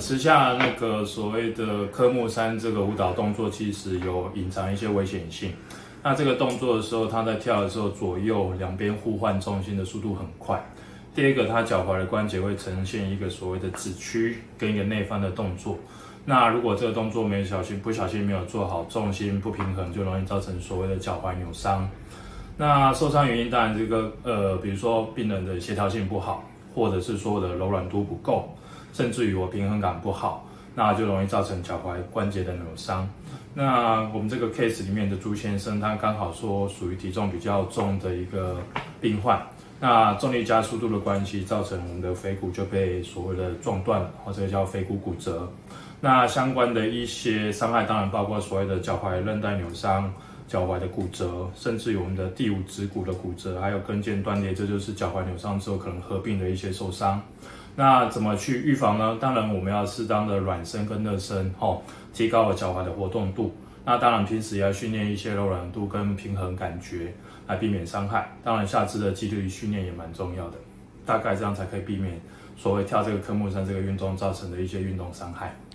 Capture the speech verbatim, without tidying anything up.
时下那个所谓的科目三这个舞蹈动作，其实有隐藏一些危险性。那这个动作的时候，他在跳的时候，左右两边互换重心的速度很快。第二个，他脚踝的关节会呈现一个所谓的指屈跟一个内翻的动作。那如果这个动作没有小心，不小心没有做好，重心不平衡，就容易造成所谓的脚踝扭伤。那受伤原因当然这个呃，比如说病人的协调性不好，或者是说我的柔软度不够，甚至于我平衡感不好，那就容易造成脚踝关节的扭伤。那我们这个 case 里面的朱先生，他刚好说属于体重比较重的一个病患。那重力加速度的关系，造成我们的腓骨就被所谓的撞断了，或者叫腓骨骨折。那相关的一些伤害，当然包括所谓的脚踝韧带扭伤、脚踝的骨折，甚至于我们的第五指骨的骨折，还有跟腱断裂，这就是脚踝扭伤之后可能合并的一些受伤。那怎么去预防呢？当然我们要适当的软身跟热身，哦，提高了脚踝的活动度。那当然平时也要训练一些柔软度跟平衡感觉，来避免伤害。当然下肢的肌力训练也蛮重要的，大概这样才可以避免所谓跳这个科目三这个运动造成的一些运动伤害。